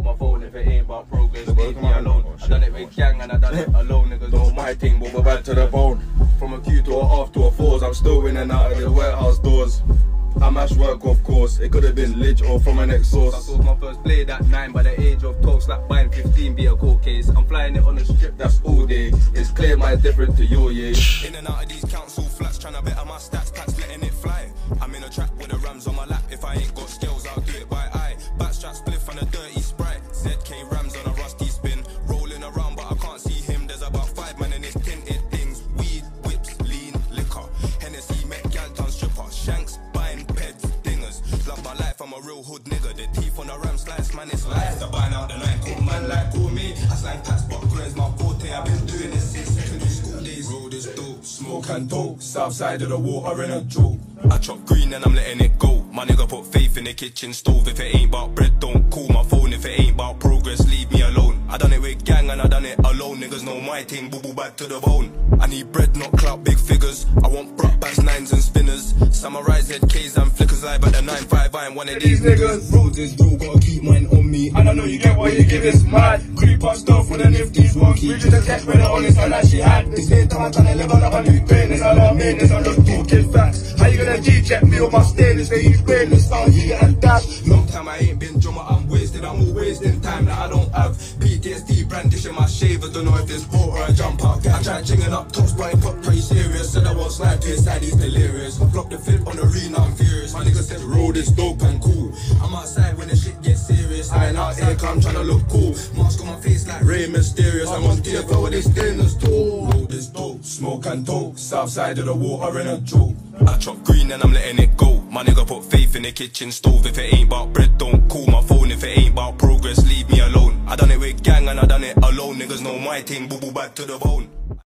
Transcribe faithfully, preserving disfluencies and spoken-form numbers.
call my phone if it ain't about progress. Leave me alone. I done it with gang and I done it alone. Niggas know my thing, but we're bad to the bone. From a Q to a half to a fours, I'm still in and out of the warehouse doors. I mash work, of course. It could have been lit or from an exhaust. I sold my first blade at nine by the age of twelve. Slap buying fifteen be a court case. I'm flying it on the strip, that's all day. It's clear my different to your yeah. In and out of these council flats, trying to better my stats, packs letting it fly. I'm in a trap with the rams on my lap. If I ain't got skills, I'll do it by eye. Backstrap spliff and a dirty Sprite. Z K rams on a rusty spin. Rolling around, but I can't see him. There's about five men in his tinted things. Weed, whips, lean, liquor. Hennessy, met gal done stripper. Shanks, buying peds, dingers. Love my life, I'm a real hood nigga. The teeth on the ram slice, man, it's life. The buying out the night, cool man like cool me. I slang packs, but grades my forte. I've been doing this since secondary school days. Road is dope, smoke and dope. South side of the water in a joke. I chop green and I'm letting it go. My nigga put faith in the kitchen stove. If it ain't about bread, don't call my phone. If it ain't about progress, leave me alone. I done it with gang and I done it alone. Niggas know my thing, boo boo back to the bone. I need bread, not clout, big figures. I want brat bats, nines and spinners. Samurai Z Ks and flickers live at the nine five. I ain't one of these niggas. Roads is real, gotta keep mine on me. And I know you get what you give, it's mad. Creep up stuff with the nifties won't keep. Bridges the cash with the honest and that she had. This ain't time I'm trying to live on up a new pain. It's all I mean, it's all just talking facts. How you gonna G-check me on my stainless? They use brainless, sound you get a dash. Long time I ain't been drummer, I'm wasted. I'm all wasting time that I don't have. P T S D brandishing my shavers. Don't know if it's ball or a jump out. I tried chinging up tops, but it got pretty serious. Said I won't slide to his side, he's delirious. I blocked the flip on the arena, I'm furious. My nigga said road is dope and cool. I'm outside when the shit gets serious. I ain't out here, I'm trying to look cool. Mask on my face like Ray Mysterious. I'm on T F L with this stainless tool. Road is dope, smoke and dope. South side of the water in a joke. I chop green and I'm letting it go. My nigga put faith in the kitchen stove. If it ain't about bread, don't call my phone. If it ain't about progress, leave me alone. I done it with gang and I done it alone. Niggas know my thing, boo boo back to the bone.